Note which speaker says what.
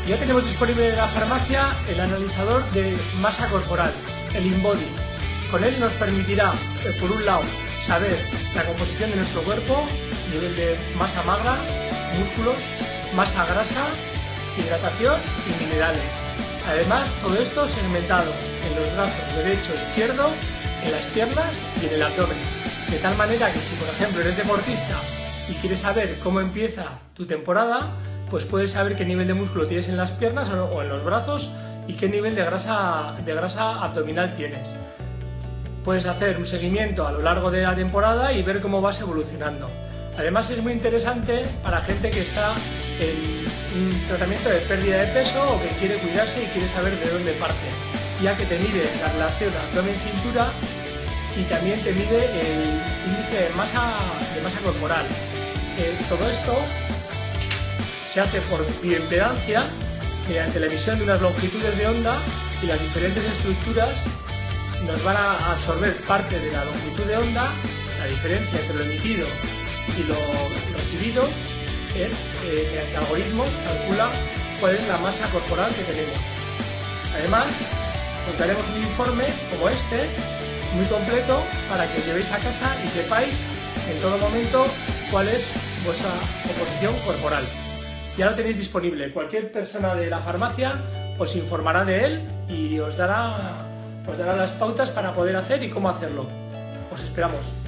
Speaker 1: Ya tenemos disponible en la farmacia el analizador de masa corporal, el InBody. Con él nos permitirá, por un lado, saber la composición de nuestro cuerpo, nivel de masa magra, músculos, masa grasa, hidratación y minerales. Además, todo esto segmentado en los brazos derecho e izquierdo, en las piernas y en el abdomen. De tal manera que si, por ejemplo, eres deportista y quieres saber cómo empieza tu temporada, pues puedes saber qué nivel de músculo tienes en las piernas o en los brazos y qué nivel de grasa abdominal tienes. Puedes hacer un seguimiento a lo largo de la temporada y ver cómo vas evolucionando. Además, es muy interesante para gente que está en un tratamiento de pérdida de peso o que quiere cuidarse y quiere saber de dónde parte, ya que te mide la relación abdomen-cintura y también te mide el índice de masa corporal. Todo esto se hace por bioimpedancia mediante la emisión de unas longitudes de onda, y las diferentes estructuras nos van a absorber parte de la longitud de onda. La diferencia entre lo emitido y lo recibido, mediante algoritmos, calcula cuál es la masa corporal que tenemos. Además, os daremos un informe como este, muy completo, para que os llevéis a casa y sepáis en todo momento cuál es vuestra composición corporal. Ya lo tenéis disponible. Cualquier persona de la farmacia os informará de él y os dará las pautas para poder hacer y cómo hacerlo. Os esperamos.